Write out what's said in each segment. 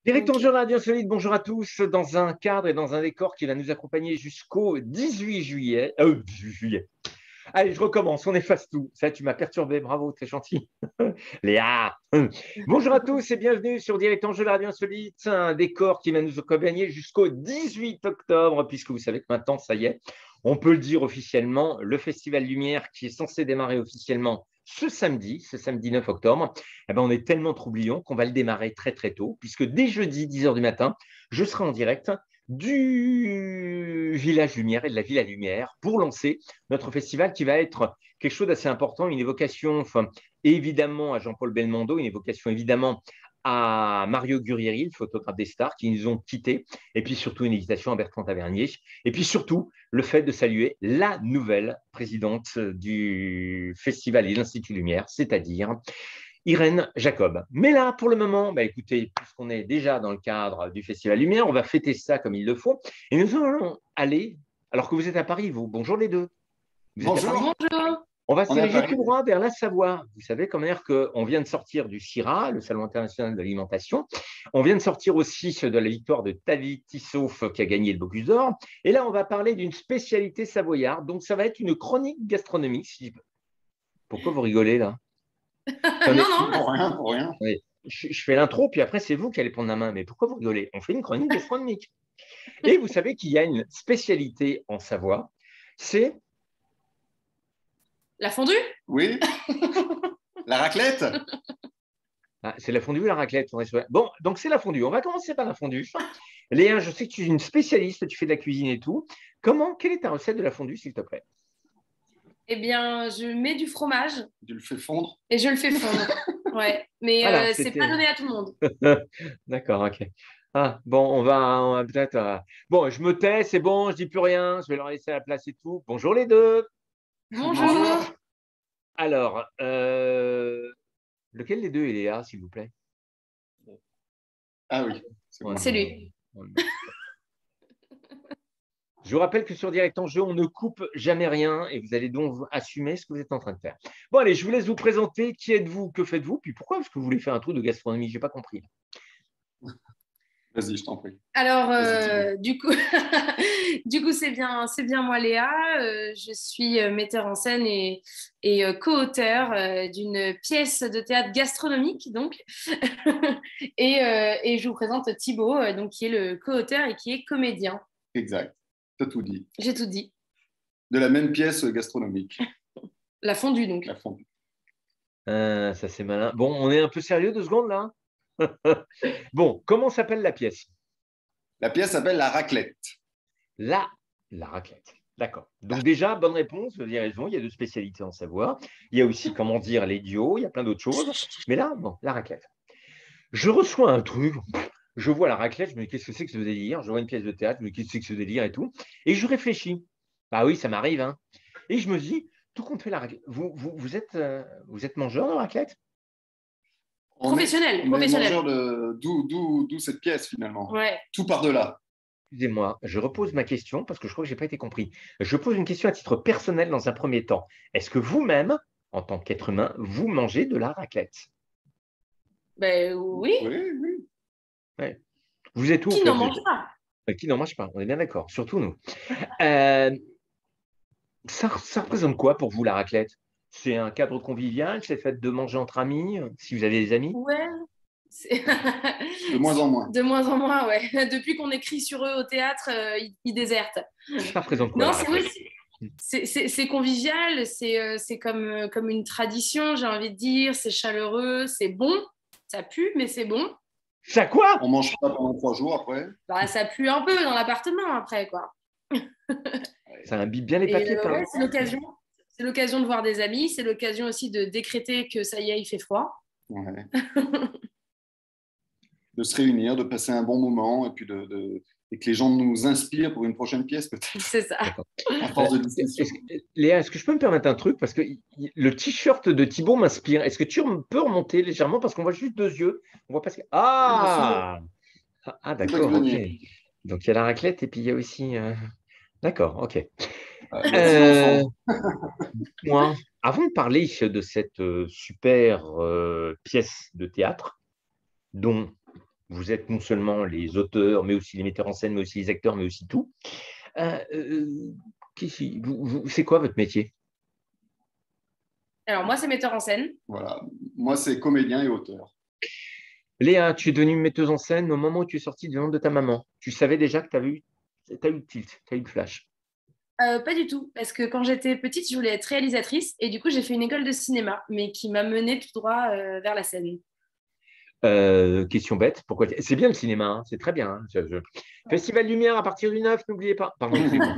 Directeur Ok. Jean Radio Insolite, bonjour à tous, dans un cadre et dans un décor qui va nous accompagner jusqu'au 18 juillet. 18 juillet. Allez, je recommence, on efface tout. Ça, tu m'as perturbé, bravo, t'es gentil. Léa. Bonjour à tous et bienvenue sur Directeur Jean Radio Insolite, un décor qui va nous accompagner jusqu'au 18 octobre, puisque vous savez que maintenant, ça y est, on peut le dire officiellement, le Festival Lumière qui est censé démarrer officiellement ce samedi 9 octobre, eh ben, on est tellement troublions qu'on va le démarrer très très tôt, puisque dès jeudi 10h du matin, je serai en direct du Village Lumière et de la Villa Lumière pour lancer notre festival qui va être quelque chose d'assez important, une évocation évidemment à Jean-Paul Belmondo, une évocation évidemment à Mario Gurrieri, le photographe des stars, qui nous ont quittés, et puis surtout une invitation à Bertrand Tavernier, et puis surtout le fait de saluer la nouvelle présidente du Festival et de l'Institut Lumière, c'est-à-dire Irène Jacob. Mais là, pour le moment, écoutez, puisqu'on est déjà dans le cadre du Festival Lumière, on va fêter ça comme il le faut, et nous allons aller, alors que vous êtes à Paris, vous, bonjour les deux, vous êtes à Paris? Bonjour, Bonjour. On va se On est à diriger Paris. tout droit vers la Savoie. Vous savez, comme dire qu'on vient de sortir du CIRA, le Salon international de l'alimentation. On vient de sortir aussi de la victoire de Tavi Tissauf qui a gagné le Bocuse d'Or. Et là, on va parler d'une spécialité savoyarde. Donc, ça va être une chronique gastronomique. Pourquoi vous rigolez là? Non, non, Pour rien, pour rien. Oui. Je fais l'intro, puis après, c'est vous qui allez prendre la main. Mais pourquoi vous rigolez? On fait une chronique gastronomique. Et vous savez qu'il y a une spécialité en Savoie, c'est la fondue? Oui. La raclette? c'est la fondue ou la raclette? Bon, donc c'est la fondue. On va commencer par la fondue. Léa, je sais que tu es une spécialiste, tu fais de la cuisine et tout. Quelle est ta recette de la fondue, s'il te plaît? Eh bien, je mets du fromage Tu le fais fondre? et je le fais fondre. Ouais, mais Voilà, c'est pas donné à tout le monde. D'accord, ok. Ah, bon, on va peut-être. Bon, je me tais, c'est bon, je dis plus rien, je vais leur laisser la place et tout. Bonjour les deux. Bonjour. Alors, lequel des deux est Léa, s'il vous plaît? Ah oui, c'est bon. C'est lui. Je vous rappelle que sur Direct en Jeu, on ne coupe jamais rien et vous allez donc assumer ce que vous êtes en train de faire. Bon, allez, je vous laisse vous présenter. Qui êtes-vous? Que faites-vous? Puis pourquoi est-ce que vous voulez faire un truc de gastronomie? Je n'ai pas compris. Vas-y, je t'en prie. Alors, Vas-y, du coup, c'est bien moi, Léa. Je suis metteur en scène et co-auteur d'une pièce de théâtre gastronomique, donc. Et je vous présente Thibaut, donc, qui est le co-auteur et qui est comédien. exact. Tu as tout dit. J'ai tout dit. De la même pièce gastronomique, La fondue, donc. la fondue. Ça, c'est malin. Bon, on est un peu sérieux 2 secondes là? Bon, comment s'appelle la pièce? La pièce s'appelle La raclette. La raclette. D'accord. Donc déjà, bonne réponse, vous avez raison, il y a deux spécialités en Savoie. Il y a aussi, comment dire, l'idiot, il y a plein d'autres choses. Mais là, bon, la raclette. Je reçois un truc, je vois la raclette, je me dis qu'est-ce que c'est que ce délire? Je vois une pièce de théâtre, je me dis qu'est-ce que c'est que ce délire et tout. Et je réfléchis. Bah oui, ça m'arrive, hein. Et je me dis, tout compte fait la raclette. Vous êtes mangeur de raclette? Professionnel, On est professionnel. mangeur de... D'où cette pièce, finalement. Ouais. Tout par-delà. Excusez-moi, je repose ma question parce que je crois que je n'ai pas été compris. Je pose une question à titre personnel dans un premier temps. Est-ce que vous-même, en tant qu'être humain, vous mangez de la raclette? Ben oui. Oui, oui. Ouais. Vous êtes où? Qui n'en mange pas? Qui n'en mange pas, on est bien d'accord, surtout nous. Euh, ça représente quoi pour vous la raclette? C'est un cadre convivial, c'est le fait de manger entre amis, si vous avez des amis? Ouais. De moins en moins. De moins en moins, ouais. Depuis qu'on écrit sur eux au théâtre, ils désertent. Ça représente quoi Non, la raclette? c'est convivial, c'est comme une tradition, j'ai envie de dire. C'est chaleureux, c'est bon. Ça pue, mais c'est bon. Ça quoi? On mange pas pendant 3 jours après. Bah, ça pue un peu dans l'appartement après, quoi. Ça imbibe bien les Et papiers peints. ouais, c'est l'occasion. C'est l'occasion de voir des amis, c'est l'occasion aussi de décréter que ça y est, il fait froid. Ouais. De se réunir, de passer un bon moment et puis et que les gens nous inspirent pour une prochaine pièce, peut-être, C'est ça. à force de discussion. Léa, est-ce que je peux me permettre un truc? Parce que le t-shirt de Thibaut m'inspire. Est-ce que tu peux remonter légèrement? Parce qu'on voit juste 2 yeux. On voit pas ce que... Ah! Ah, C'est pas d'accord, ok. grenier. Donc, il y a la raclette et puis il y a aussi... D'accord, ok. Il y a 6 enfants. Moi, avant de parler de cette super pièce de théâtre, dont vous êtes non seulement les auteurs, mais aussi les metteurs en scène, mais aussi les acteurs, mais aussi tout. C'est quoi votre métier? Alors, moi, c'est metteur en scène. Voilà. Moi, c'est comédien et auteur. Léa, tu es devenue metteuse en scène au moment où tu es sortie du ventre de ta maman. Tu savais déjà que tu as eu le tilt, tu as eu le flash. Pas du tout, parce que quand j'étais petite, je voulais être réalisatrice et du coup, j'ai fait une école de cinéma, mais qui m'a menée tout droit vers la scène. Question bête, pourquoi c'est bien le cinéma, hein, c'est très bien. Hein. Festival Lumière à partir du 9, n'oubliez pas. Pardon, excusez-moi.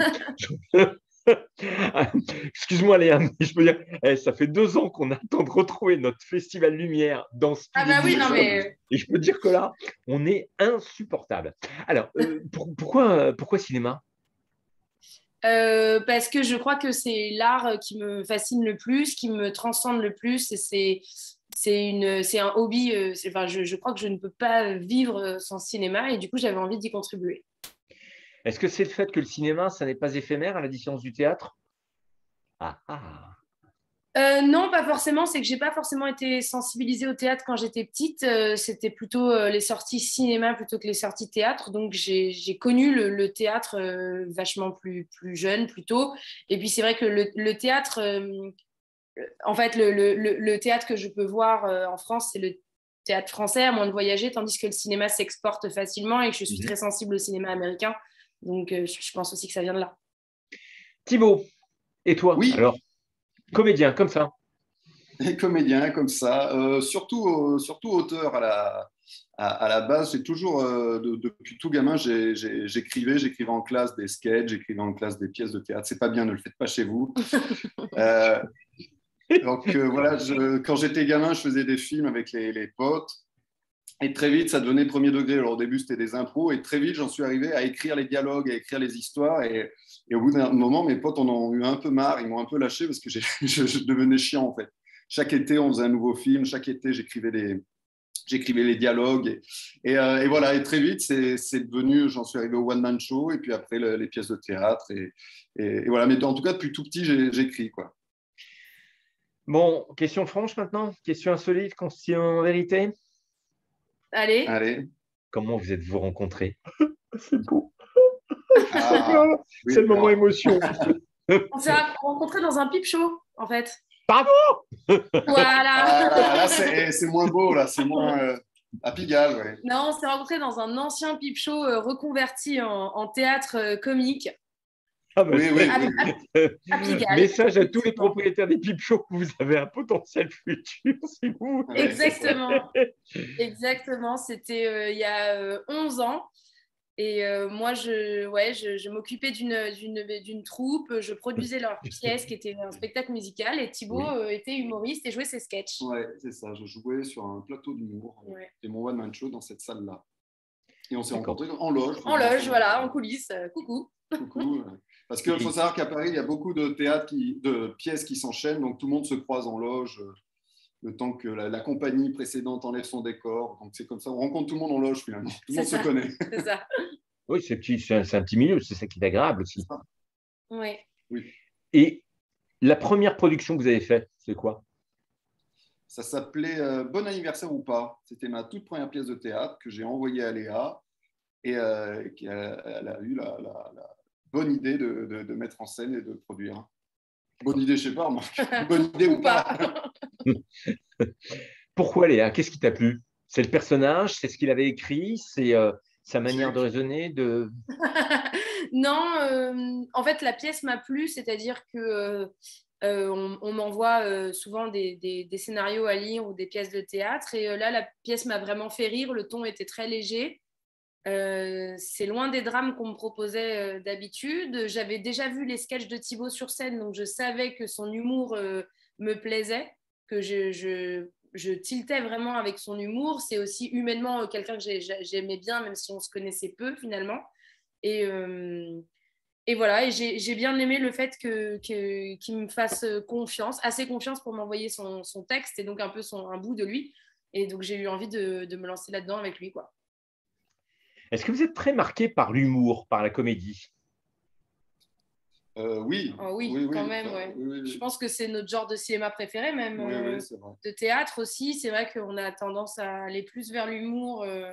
Excuse-moi Léa, mais je peux dire, ça fait 2 ans qu'on attend de retrouver notre Festival Lumière dans ce Ah studio. bah oui, non mais... Et je peux te dire que là, on est insupportable. Alors, pourquoi cinéma? Parce que je crois que c'est l'art qui me fascine le plus, qui me transcende le plus. Et c'est un hobby. Enfin, je crois que je ne peux pas vivre sans cinéma et du coup, j'avais envie d'y contribuer. Est-ce que c'est le fait que le cinéma, ça n'est pas éphémère à la différence du théâtre? Ah, ah. Non, pas forcément. C'est que j'ai pas forcément été sensibilisée au théâtre quand j'étais petite. C'était plutôt les sorties cinéma plutôt que les sorties théâtre. Donc j'ai connu le théâtre vachement plus jeune, plus tôt. Et puis c'est vrai que le théâtre, en fait, le théâtre que je peux voir en France, c'est le théâtre français, à moins de voyager, tandis que le cinéma s'exporte facilement et que je suis très sensible au cinéma américain. Donc je pense aussi que ça vient de là. Thibaut, et toi? Oui, Alors, comédien, comme ça. et comédien comme ça, surtout auteur à la base. J'ai toujours, depuis tout gamin, j'écrivais en classe des sketchs, j'écrivais en classe des pièces de théâtre. C'est pas bien, ne le faites pas chez vous. Donc voilà, quand j'étais gamin, je faisais des films avec les potes. Et très vite, ça devenait premier degré. Alors au début, c'était des impros. Et très vite, j'en suis arrivé à écrire les dialogues, à écrire les histoires. Et au bout d'un moment, mes potes en ont eu un peu marre. Ils m'ont un peu lâché parce que je devenais chiant, en fait. Chaque été, on faisait un nouveau film. Chaque été, j'écrivais les dialogues. Et voilà. Et très vite, c'est devenu, j'en suis arrivé au one-man show. Et puis après, les pièces de théâtre. Et voilà. Mais en tout cas, depuis tout petit, j'écris, quoi. Bon, question franche maintenant, question insolite, question vérité. Allez. Allez. Comment vous êtes-vous rencontrés? C'est beau. Ah, oui, c'est le moment émotion. On s'est rencontrés dans un pipe show, en fait. Bravo! Voilà. Là, c'est moins beau, là, c'est moins à Pigalle. Ouais. Non, on s'est rencontrés dans un ancien pipe show reconverti en théâtre comique. Ah bah, Oui, oui, À Pigalle. Message à tous les propriétaires des pipe shows, vous avez un potentiel futur, si vous. Exactement. Exactement. C'était il y a 11 ans. Et moi, je m'occupais d'une troupe. Je produisais leur pièce qui était un spectacle musical. Et Thibaut était humoriste et jouait ses sketchs. Ouais, c'est ça. Je jouais sur un plateau d'humour. Ouais. C'était mon one-man show dans cette salle-là. Et on s'est rencontrés en loge. En loge, voilà, en coulisses. Coucou. Coucou. Parce qu'il faut savoir qu'à Paris, il y a beaucoup de théâtres, de pièces qui s'enchaînent. Donc tout le monde se croise en loge le temps que la compagnie précédente enlève son décor. Donc c'est comme ça. On rencontre tout le monde en loge finalement. Tout le monde se connaît. C'est ça. Oui, c'est un petit milieu, c'est ça qui est agréable aussi. Oui. Et la première production que vous avez faite, c'est quoi? Ça s'appelait Bon anniversaire ou pas. C'était ma toute première pièce de théâtre que j'ai envoyée à Léa. Et elle a eu la bonne idée de mettre en scène et de produire. Bonne idée, je ne sais pas, bonne idée ou pas. Pourquoi Léa? Qu'est-ce qui t'a plu? C'est le personnage? C'est ce qu'il avait écrit? C'est sa manière de raisonner Non, en fait, la pièce m'a plu, c'est-à-dire que on m'envoie souvent des scénarios à lire ou des pièces de théâtre. Et là, la pièce m'a vraiment fait rire. Le ton était très léger. C'est loin des drames qu'on me proposait d'habitude. J'avais déjà vu les sketchs de Thibaut sur scène, donc je savais que son humour me plaisait, que je tiltais vraiment avec son humour. C'est aussi humainement quelqu'un que j'aimais bien, même si on se connaissait peu finalement. Et voilà, et j'ai bien aimé le fait qu'il me fasse confiance, assez confiance pour m'envoyer son texte et donc un peu un bout de lui. Et donc j'ai eu envie de me lancer là-dedans avec lui, quoi. Est-ce que vous êtes très marqué par l'humour, par la comédie? Oui. Oh, oui, quand même, ouais. Oui. Je pense que c'est notre genre de cinéma préféré, même. Oui, c'est vrai. De théâtre aussi. C'est vrai qu'on a tendance à aller plus vers l'humour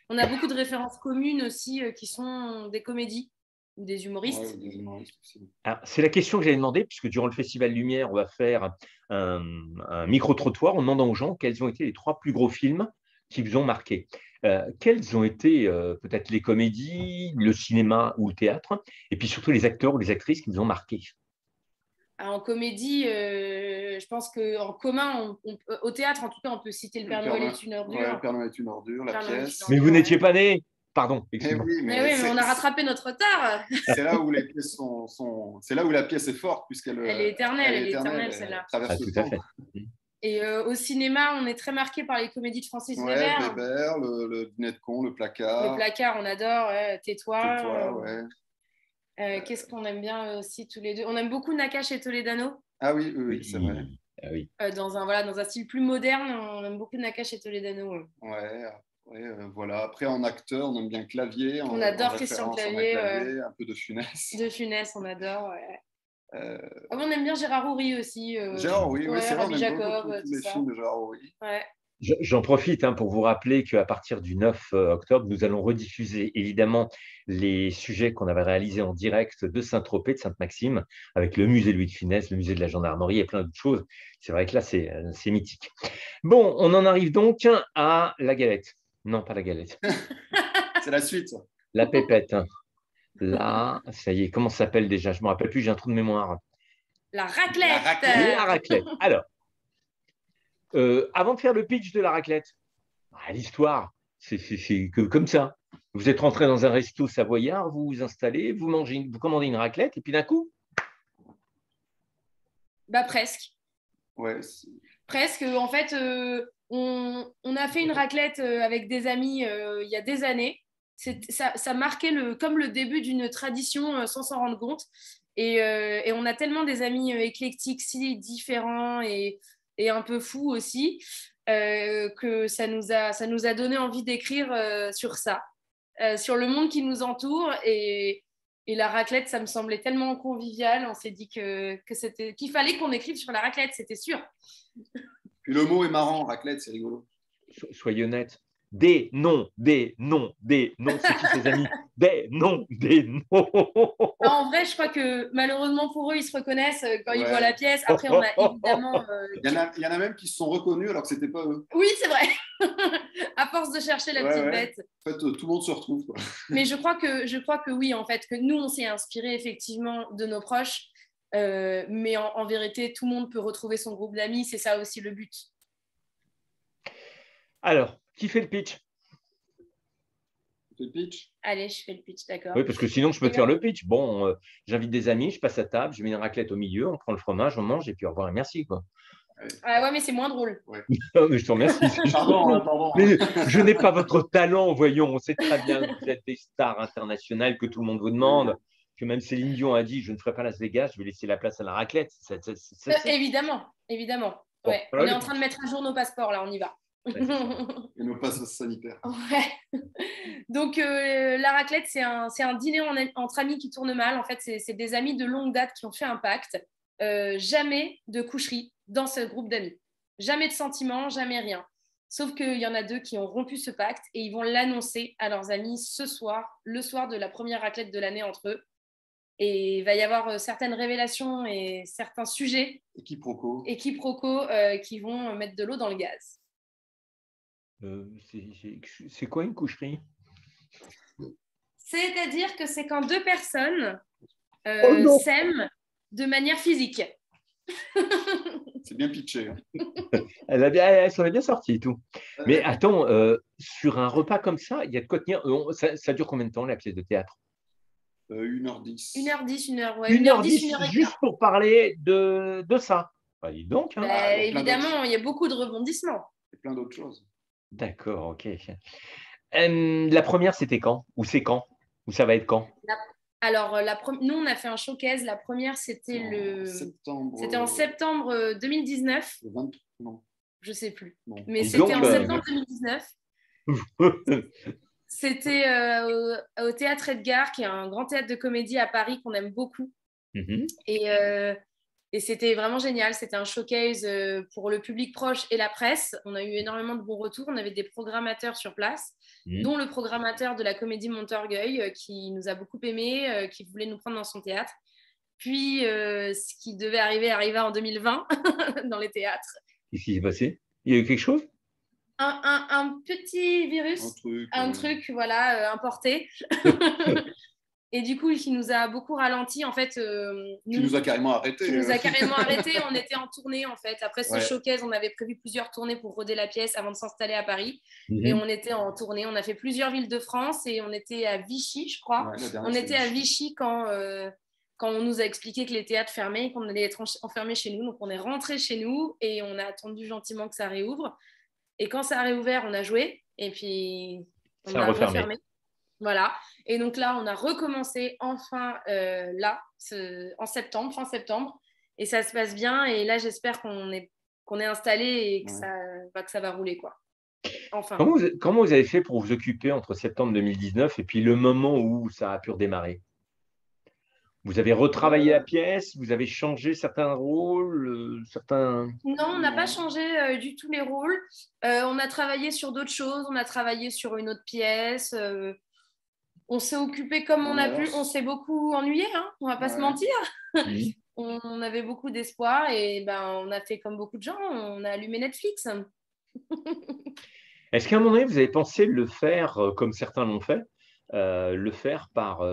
On a beaucoup de références communes aussi qui sont des comédies ou des humoristes. Ouais, des humoristes aussi. Alors, c'est la question que j'avais demandé, puisque durant le Festival Lumière, on va faire un micro-trottoir en demandant aux gens quels ont été les 3 plus gros films qui vous ont marqué. Quelles ont été peut-être les comédies, le cinéma ou le théâtre, et puis surtout les acteurs ou les actrices qui vous ont marqué? En comédie, je pense qu'en commun, au théâtre, en tout cas, on peut citer Le Père Noël est une ordure. Ouais, Le Père Noël est une ordure, la Père Noël est pièce. une Mais ordure, vous n'étiez ouais. pas né. Pardon, Eh excuse-moi. oui, Mais oui, mais on a rattrapé notre retard. c'est là où les pièces c'est là où la pièce est forte, puisqu'elle Elle est éternelle, elle celle-là. traverse Ah, le tout à temps. fait. Et au cinéma, on est très marqué par les comédies de Francis Ouais, Weber. Weber, le Dîner de con, le placard. Le placard, on adore. Ouais. Tais-toi. Tais-toi, ouais. Qu'est-ce qu'on aime bien aussi tous les deux? On aime beaucoup Nakache et Toledano. Ah oui, c'est vrai. Ah oui. Dans un style plus moderne, on aime beaucoup Nakache et Toledano. Voilà. Après, en acteur, on aime bien Clavier. On adore Christian Clavier. Un peu de Funès. De Funès, on adore. Ouais. Euh, On aime bien Gérard Houry aussi. Gérard Houry, oui, c'est vrai, on Rabbi aime Jacob, beaucoup tous tout les ça. films de Gérard Houry. Ouais. J'en profite pour vous rappeler qu'à partir du 9 octobre, nous allons rediffuser évidemment les sujets qu'on avait réalisés en direct de Saint-Tropez, de Sainte-Maxime, avec le musée Louis de Funès, le musée de la gendarmerie et plein d'autres choses. C'est vrai que là, c'est mythique. Bon, on en arrive donc à la galette. Non, pas la galette. C'est la suite, ça. La pépette. Là, ça y est, comment ça s'appelle déjà? Je ne me rappelle plus, j'ai un trou de mémoire. La raclette. La raclette. Alors, avant de faire le pitch de la raclette, l'histoire, c'est comme ça. Vous êtes rentré dans un resto savoyard, vous vous installez, vous commandez une raclette, et puis d'un coup, Presque. Ouais. Presque. En fait, on a fait une raclette avec des amis il y a des années. Ça marquait comme le début d'une tradition sans s'en rendre compte. Et on a tellement des amis éclectiques, si différents et un peu fous aussi, que ça nous a donné envie d'écrire sur ça, sur le monde qui nous entoure. Et la raclette, ça me semblait tellement convivial. On s'est dit qu'il fallait qu'on écrive sur la raclette, c'était sûr. Puis le mot est marrant, raclette, c'est rigolo. Soyez honnête. Des noms, c'est qui ces amis? Des noms. En vrai, je crois que malheureusement pour eux, ils se reconnaissent quand ils voient la pièce. Après, on a évidemment... Il y en a même qui se sont reconnus alors que ce n'était pas eux. Oui, c'est vrai. À force de chercher la petite bête. En fait, tout le monde se retrouve, quoi. Mais je crois que oui, en fait, que nous, on s'est inspiré effectivement de nos proches. Mais en vérité, tout le monde peut retrouver son groupe d'amis. C'est ça aussi le but. Alors, qui fait le pitch? Tu fais le pitch? Allez, je fais le pitch, d'accord. Oui, parce que sinon, je peux te faire le pitch. Bon, j'invite des amis, je passe à table, je mets une raclette au milieu, on prend le fromage, on mange, et puis au revoir et merci, quoi. Ouais, mais c'est moins drôle. Ouais. Non, mais je te remercie. Pardon. Mais je n'ai pas votre talent, voyons. On sait très bien que vous êtes des stars internationales, que tout le monde vous demande, que même Céline Dion a dit « Je ne ferai pas Las Vegas, je vais laisser la place à la raclette ». Évidemment. Bon, On est en train de mettre à jour nos passeports, là, on y va. Et nos passes sanitaires. Ouais. Donc, la raclette, c'est un dîner entre amis qui tourne mal. En fait, c'est des amis de longue date qui ont fait un pacte. Jamais de coucherie dans ce groupe d'amis. Jamais de sentiments, jamais rien. Sauf qu'il y en a 2 qui ont rompu ce pacte et ils vont l'annoncer à leurs amis ce soir, le soir de la première raclette de l'année entre eux. Et il va y avoir certaines révélations et certains sujets Équiproquo qui vont mettre de l'eau dans le gaz. C'est quoi une coucherie? C'est-à-dire que c'est quand 2 personnes s'aiment de manière physique. C'est bien pitché. Hein. Elle s'en est bien sortie et tout. Mais attends, sur un repas comme ça, il y a de quoi tenir. Ça dure combien de temps, la pièce de théâtre? 1h10. 1h10, 1h10, juste pour parler de ça. Bah, dis donc. Hein. Évidemment, il y a beaucoup de rebondissements. Et plein d'autres choses. D'accord, ok. La première, c'était quand? Ou c'est quand? Ou ça va être quand? Alors, nous, on a fait un showcase. La première, c'était en septembre 2019. Le 23, non. Je ne sais plus. Non. Mais c'était en septembre 2019. C'était au Théâtre Edgar, qui est un grand théâtre de comédie à Paris qu'on aime beaucoup. Mm-hmm. Et c'était vraiment génial. C'était un showcase pour le public proche et la presse. On a eu énormément de bons retours. On avait des programmateurs sur place, dont le programmateur de la Comédie Montorgueil, qui nous a beaucoup aimés, qui voulait nous prendre dans son théâtre. Puis, ce qui devait arriver arriva en 2020 dans les théâtres. Qu'est-ce qui s'est passé? Il y a eu quelque chose? Un petit virus, un truc voilà, importé. Et du coup, qui nous a beaucoup ralenti, en fait. Qui nous a carrément arrêtés. Qui nous a carrément arrêtés. On était en tournée, en fait. Après ce showcase, on avait prévu plusieurs tournées pour roder la pièce avant de s'installer à Paris. Et on était en tournée. On a fait plusieurs villes de France et on était à Vichy, je crois. On était à Vichy quand on nous a expliqué que les théâtres fermaient et qu'on allait être enfermés chez nous. Donc, on est rentré chez nous et on a attendu gentiment que ça réouvre. Et quand ça a réouvert, on a joué. Et puis, on a refermé. Voilà. Et donc là, on a recommencé enfin en septembre, fin septembre. Et ça se passe bien. Et là, j'espère qu'on est installé et que, ça va rouler, quoi. Enfin. Comment vous avez fait pour vous occuper entre septembre 2019 et puis le moment où ça a pu redémarrer? Vous avez retravaillé la pièce? Vous avez changé certains rôles, Non, on n'a pas changé du tout les rôles. On a travaillé sur d'autres choses. On a travaillé sur une autre pièce. On s'est occupé comme on a pu. On s'est beaucoup ennuyé, hein, on ne va pas se mentir. On avait beaucoup d'espoir et on a fait comme beaucoup de gens. On a allumé Netflix. Est-ce qu'à un moment donné, vous avez pensé le faire comme certains l'ont fait, le faire par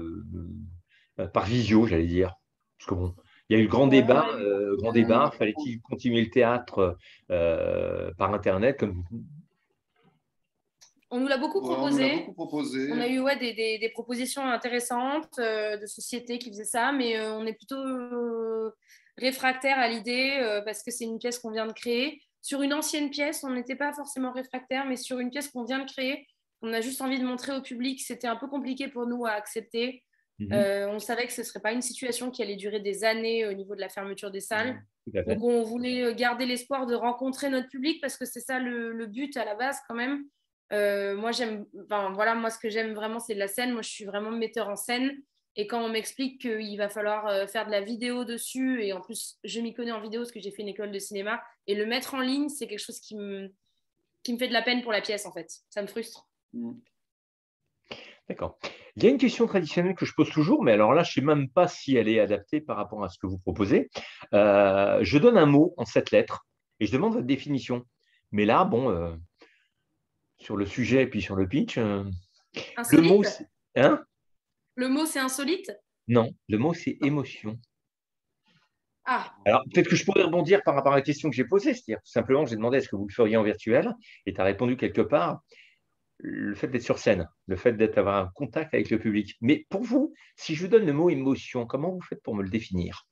visio, j'allais dire? Parce que bon, il y a eu le grand débat. Fallait-il continuer le théâtre par Internet comme... On nous l'a beaucoup proposé. On a eu des propositions intéressantes de sociétés qui faisaient ça, mais on est plutôt réfractaire à l'idée parce que c'est une pièce qu'on vient de créer. Sur une ancienne pièce, on n'était pas forcément réfractaire, mais sur une pièce qu'on vient de créer, on a juste envie de montrer au public. C'était un peu compliqué pour nous à accepter. On savait que ce ne serait pas une situation qui allait durer des années au niveau de la fermeture des salles. Donc, on voulait garder l'espoir de rencontrer notre public parce que c'est ça le but à la base quand même. Moi, ce que j'aime vraiment, c'est de la scène. Moi, je suis vraiment metteur en scène. Et quand on m'explique qu'il va falloir faire de la vidéo dessus, et en plus, je m'y connais en vidéo parce que j'ai fait une école de cinéma, et le mettre en ligne, c'est quelque chose qui me fait de la peine pour la pièce, en fait. Ça me frustre. D'accord. Il y a une question traditionnelle que je pose toujours, mais alors là, je ne sais même pas si elle est adaptée par rapport à ce que vous proposez. Je donne un mot en 7 lettres et je demande votre définition. Mais là, bon, sur le sujet et puis sur le pitch, le mot, c'est... Hein? Le mot, c'est insolite? Non, le mot, c'est émotion. Ah. Alors, peut-être que je pourrais rebondir par rapport à la question que j'ai posée, c'est-à-dire tout simplement, j'ai demandé est-ce que vous le feriez en virtuel, et tu as répondu quelque part, le fait d'être sur scène, le fait d'avoir un contact avec le public. Mais pour vous, si je vous donne le mot émotion, comment vous faites pour me le définir?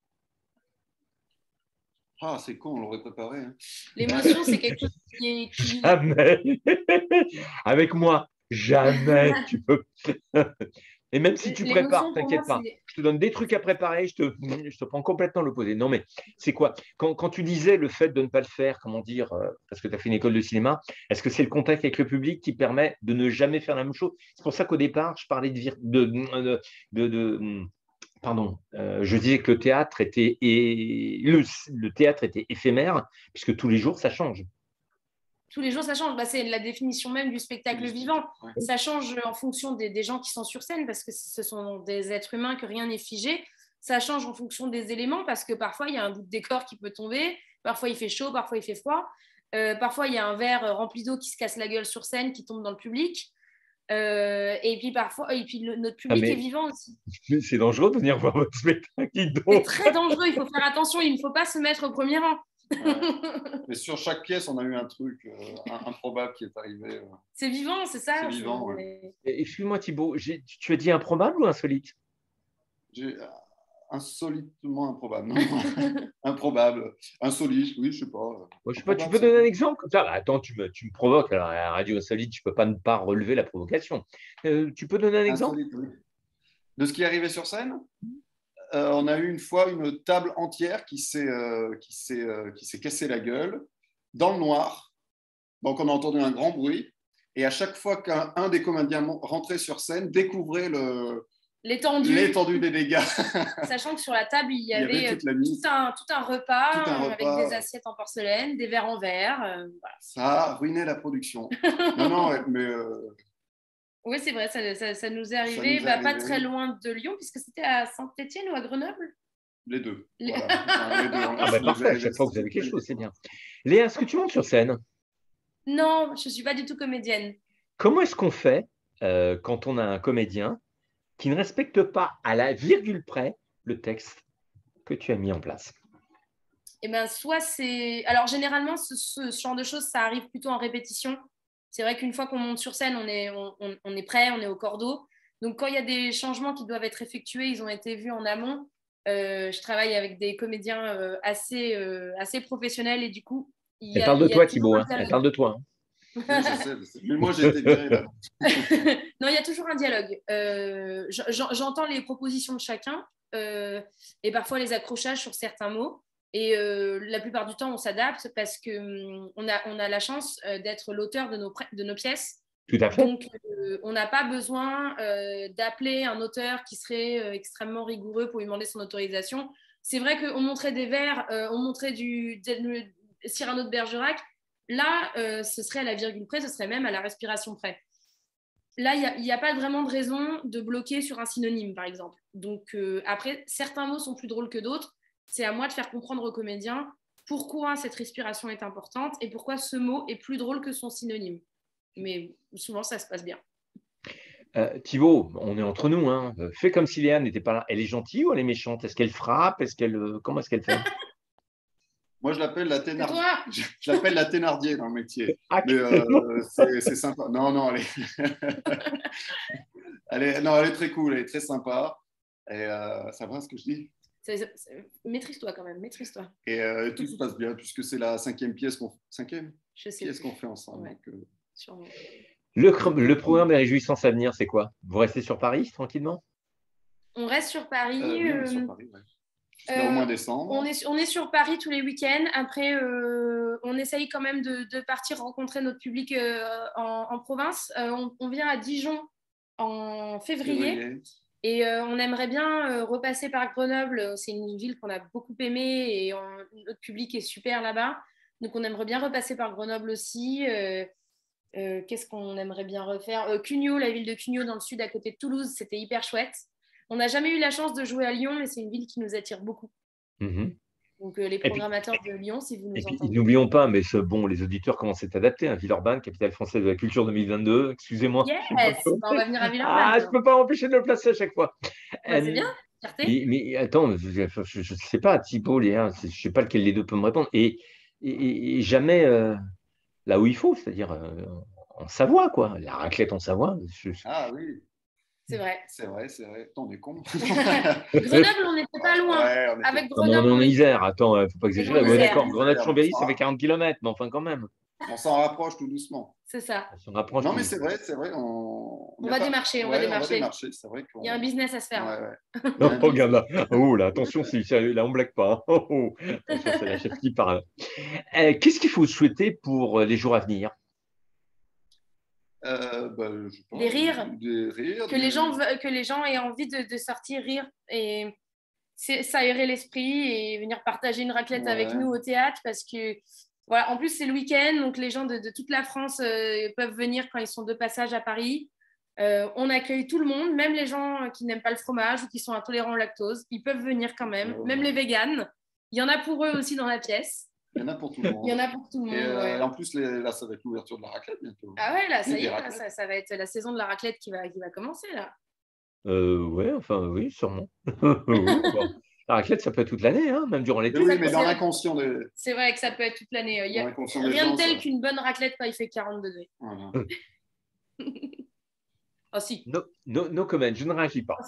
Ah, c'est con, on l'aurait préparé. Hein. L'émotion, c'est quelque chose qui... Jamais. Avec moi, jamais tu peux. Et même si tu prépares, t'inquiète pas. Je te donne des trucs à préparer, je te prends complètement l'opposé. Non, mais c'est quoi? Quand tu disais le fait de ne pas le faire, comment dire, parce que tu as fait une école de cinéma, est-ce que c'est le contact avec le public qui permet de ne jamais faire la même chose? C'est pour ça qu'au départ, je parlais je disais que le théâtre était éphémère, puisque tous les jours, ça change. Tous les jours, ça change. C'est la définition même du spectacle vivant. Ouais. Ça change en fonction des gens qui sont sur scène, parce que ce sont des êtres humains, que rien n'est figé. Ça change en fonction des éléments, parce que parfois, il y a un bout de décor qui peut tomber. Parfois, il fait chaud, parfois, il fait froid. Parfois, il y a un verre rempli d'eau qui se casse la gueule sur scène, qui tombe dans le public. Et puis parfois, notre public est vivant aussi. C'est dangereux de venir voir votre spectacle. C'est très dangereux, il faut faire attention, il ne faut pas se mettre au premier rang. Ouais. Et sur chaque pièce, on a eu un truc improbable qui est arrivé. C'est vivant, c'est ça. C'est vivant, ouais. Excuse-moi Thibaut, tu as dit improbable ou insolite? Insolitement improbable. Improbable. Insolite, oui, je sais pas. Je sais pas, tu peux donner un exemple comme ça? Attends, tu me provoques. Alors, à la radio insolite, je ne peux pas ne pas relever la provocation. Tu peux donner un exemple? Insolite, oui. De ce qui est arrivé sur scène? On a eu une fois une table entière qui s'est cassé la gueule dans le noir. Donc, on a entendu un grand bruit. Et à chaque fois qu'un des comédiens rentrait sur scène, découvrait l'étendue des dégâts. Sachant que sur la table, il y avait avait toute la nuit. tout un repas, Tout un avec repas. des assiettes en porcelaine, des verres en verre. Voilà. Ça ruinait la production. Non, mais Oui, c'est vrai, ça nous est Ça arrivé, nous est pas arrivé. très loin de Lyon, puisque c'était à Saint-Étienne ou à Grenoble. les deux. Les- Voilà. Enfin, les deux. Ah bah parfait, à chaque fois que vous avez quelque chose, c'est bien. Léa, est-ce que tu montes sur scène? Non, je ne suis pas du tout comédienne. Comment est-ce qu'on fait quand on a un comédien qui ne respecte pas à la virgule près le texte que tu as mis en place? Eh ben, soit c'est. Alors, généralement, ce genre de choses, ça arrive plutôt en répétition. C'est vrai qu'une fois qu'on monte sur scène, on est prêt, on est au cordeau. Donc, quand il y a des changements qui doivent être effectués, ils ont été vus en amont. Je travaille avec des comédiens assez professionnels et du coup, Elle parle de il y a toi, toujours Thibaut, un hein. Elle dialogue. parle de toi, hein. Oui, je sais. Mais moi, j'ai été viré là. Non, il y a toujours un dialogue. J'entends les propositions de chacun et parfois les accrochages sur certains mots. Et la plupart du temps, on s'adapte parce qu'on on a la chance d'être l'auteur de nos pièces. Tout à fait. Donc, on n'a pas besoin d'appeler un auteur qui serait extrêmement rigoureux pour lui demander son autorisation. C'est vrai qu'on montrait des vers, on montrait du Cyrano de Bergerac. Là, ce serait à la virgule près, ce serait même à la respiration près. Là, il n'y a pas vraiment de raison de bloquer sur un synonyme, par exemple. Donc, après, certains mots sont plus drôles que d'autres. C'est à moi de faire comprendre aux comédiens pourquoi cette respiration est importante et pourquoi ce mot est plus drôle que son synonyme. Mais souvent, ça se passe bien. Thibaut, on est entre nous, hein. Fais comme si Léa n'était pas là. Elle est gentille ou elle est méchante? Est-ce qu'elle frappe? Comment est-ce qu'elle fait? Moi, je l'appelle la Thénardier. Toi Je l'appelle la Thénardier dans le métier. Ah, Mais c'est sympa. Non, elle est très cool, elle est très sympa. Et ça va ce que je dis? Maîtrise-toi quand même, maîtrise-toi. Et tout se passe bien puisque c'est la cinquième pièce qu'on fait ensemble. Ouais, donc, sûrement. le programme des réjouissances à venir, c'est quoi? Vous restez sur Paris tranquillement? On reste sur Paris. oui, on est sur Paris, ouais. Jusqu'au mois de décembre. On est sur Paris tous les week-ends. Après, on essaye quand même de partir rencontrer notre public en province. On vient à Dijon en février. Et on aimerait bien repasser par Grenoble. C'est une ville qu'on a beaucoup aimée et notre public est super là-bas. Donc, on aimerait bien repasser par Grenoble aussi. Qu'est-ce qu'on aimerait bien refaire? Cugnaux, la ville de Cugnaux dans le sud à côté de Toulouse, c'était hyper chouette. On n'a jamais eu la chance de jouer à Lyon, mais c'est une ville qui nous attire beaucoup. Mhm. Donc, les programmateurs de Lyon, si vous nous Et puis, entendez. n'oublions pas, mais les auditeurs commencent à s'adapter. Hein. Villeurbanne, capitale française de la culture 2022. Excusez-moi. Yes, on va venir à Villeurbanne. Ah, je ne peux pas m'empêcher de le placer à chaque fois. C'est bien, fierté. Mais attends, je ne sais pas, Thibaut, Léa, je ne sais pas lequel des deux peut me répondre. Et jamais là où il faut, c'est-à-dire en Savoie, quoi. La raclette en Savoie. Ah oui. C'est vrai. C'est vrai. Attends, on est con. Grenoble, on n'était pas loin. Ouais, Avec on est Grenoble, en Isère. Attends, il ne faut pas exagérer. Ouais, d'accord, Grenoble-Chambéry, ça fait 40 km, mais enfin quand même. On s'en rapproche tout doucement. C'est ça. On s'en rapproche. Non, mais c'est vrai. On va démarcher. C'est vrai il y a un business à se faire. Ouais. Non, regarde là. Oh là, attention, là, on ne blague pas. Hein. Oh. Attention, c'est la chef qui parle. Qu'est-ce qu'il faut souhaiter pour les jours à venir? Des rires. Que les gens aient envie de sortir rire et s'aérer l'esprit et venir partager une raclette avec nous au théâtre parce que voilà, en plus c'est le week-end donc les gens de toute la France peuvent venir quand ils sont de passage à Paris. On accueille tout le monde, même les gens qui n'aiment pas le fromage ou qui sont intolérants au lactose, ils peuvent venir quand même, même les véganes. Il y en a pour eux aussi dans la pièce. Il y en a pour tout le monde. Ouais. En plus, là, ça va être l'ouverture de la raclette bientôt. Ah ouais, là, ça y est, là, ça va être la saison de la raclette qui va commencer, là. Ouais, enfin, oui, sûrement. Oui, bon. La raclette, ça peut être toute l'année, hein, même durant l'été. Oui, mais dans l'inconscient de... C'est vrai que ça peut être toute l'année. Il y a rien de tel qu'une bonne raclette quand il fait 40 degrés. Voilà. Oh si. No comment, je ne réagis pas.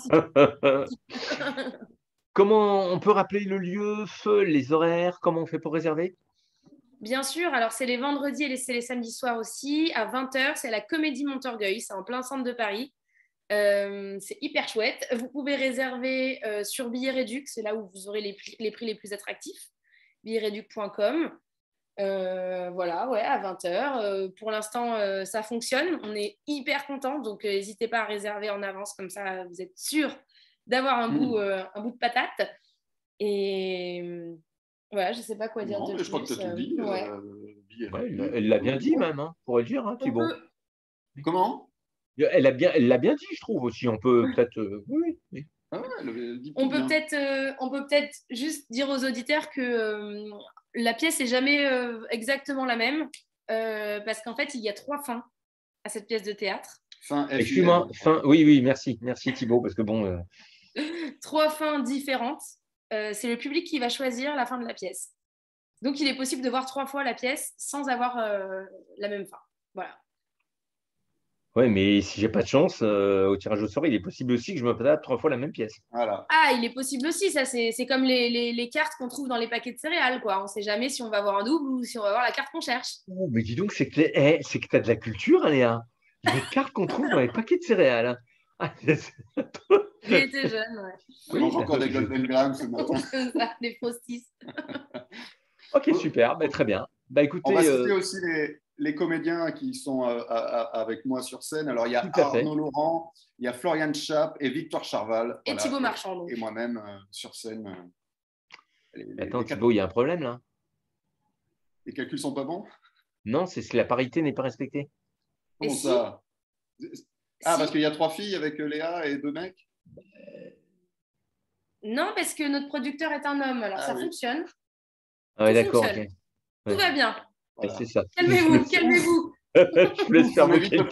Comment on peut rappeler le lieu, les horaires, comment on fait pour réserver? Bien sûr, alors c'est les vendredis et c'est les samedis soirs aussi, à 20h, c'est à la Comédie Montorgueil, c'est en plein centre de Paris. C'est hyper chouette. Vous pouvez réserver sur Billets Réduc, c'est là où vous aurez les prix les plus attractifs, billetsreduc.com. Voilà, ouais, à 20h. Pour l'instant, ça fonctionne. On est hyper contents, donc n'hésitez pas à réserver en avance, comme ça, vous êtes sûr d'avoir un bout de patate. Et voilà, je ne sais pas quoi dire Non, de mais je crois que plus. tu as tout dit. Ouais. Ouais, elle l'a bien dit même, hein, pour le dire, hein, On Thibaut. peut, Comment? Elle l'a bien dit, je trouve aussi. On peut peut-être. Oui. Ah ouais, elle dit on tout peut bien. peut-être juste dire aux auditeurs que la pièce n'est jamais exactement la même, parce qu'en fait, il y a 3 fins à cette pièce de théâtre. Fin FIN. Excuse-moi. Oui, merci Thibaut, parce que bon. 3 fins différentes. C'est le public qui va choisir la fin de la pièce. Donc, il est possible de voir 3 fois la pièce sans avoir la même fin. Voilà. Ouais, mais si j'ai pas de chance, au tirage au sort, il est possible aussi que je me tape 3 fois la même pièce. Voilà. Ah, il est possible aussi, ça c'est comme les cartes qu'on trouve dans les paquets de céréales, quoi. On ne sait jamais si on va avoir un double ou si on va avoir la carte qu'on cherche. Oh, mais dis donc, c'est que tu as de la culture, Léa. Les cartes qu'on trouve dans les paquets de céréales. Ah, J'ai été jeune, ouais. On mange encore des Golden Grams ce matin. Comme ça, des frosties. Ok, super, très bien. Bah On écoutez, va citer aussi les comédiens qui sont avec moi sur scène. Alors, il y a tout à fait. Arnaud Laurent, il y a Florian Chapp et Victoire Charval. Et Thibaut Marchand. Donc. Et moi-même sur scène. Attends, Thibaut, il y a un problème là? Les calculs sont pas bons? Non, c'est que la parité n'est pas respectée. Comment ça? Ah, parce qu'il y a 3 filles avec Léa et 2 mecs? Non, parce que notre producteur est un homme, alors ça fonctionne. Ah ouais, d'accord, ok. Tout va bien. Voilà. C'est ça. Calmez-vous, calmez-vous. Je vous laisse faire vos calculs.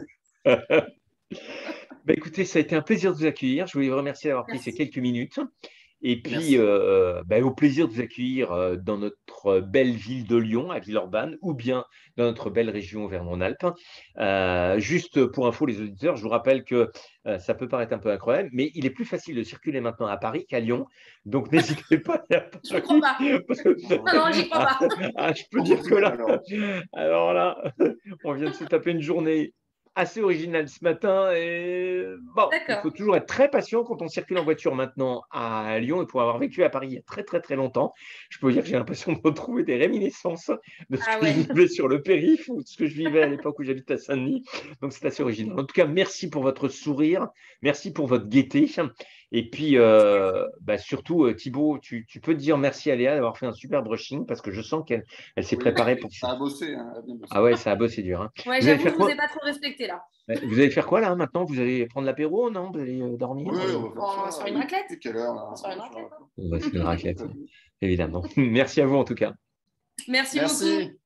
Écoutez, ça a été un plaisir de vous accueillir. Je voulais vous remercier d'avoir pris ces quelques minutes. Et puis, au plaisir de vous accueillir dans notre belle ville de Lyon, à Villeurbanne, ou bien dans notre belle région Vernon-Alpes. Juste pour info, les auditeurs, je vous rappelle que ça peut paraître un peu incroyable, mais il est plus facile de circuler maintenant à Paris qu'à Lyon. Donc, n'hésitez pas à Paris. Je ne crois pas. Non, j'y crois pas. Je peux dire que là, alors là, on vient de se taper une journée assez original ce matin. Et bon, il faut toujours être très patient quand on circule en voiture maintenant à Lyon. Et pour avoir vécu à Paris il y a très, très, très longtemps, je peux vous dire que j'ai l'impression de retrouver des réminiscences de ce que je vivais sur le périph' ou de ce que je vivais à l'époque où j'habitais à Saint-Denis. Donc, c'est assez original. En tout cas, merci pour votre sourire. Merci pour votre gaieté. Et puis, surtout, Thibaut, tu peux dire merci à Léa d'avoir fait un super brushing parce que je sens qu'elle s'est préparée pour ça. Ça a bossé. Hein, ah ouais, ça a bossé dur. Hein. Ouais, j'avoue, je ne vous ai pas trop respecté là. Vous allez faire quoi là maintenant? Vous allez prendre l'apéro, non? Vous allez dormir? Oui, on va se faire une raclette. Quelle heure là? On va se faire une raclette. On va se faire une raclette, évidemment. Merci à vous en tout cas. Merci beaucoup.